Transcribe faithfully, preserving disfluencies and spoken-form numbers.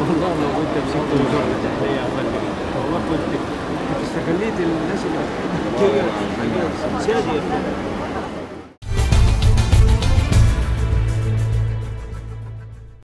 والله لو كنت مسكت وزاره الداخليه عملت كده والله كنت كنت استغليت الناس اللي بتحب الدنيا وتيجي كده سيادي.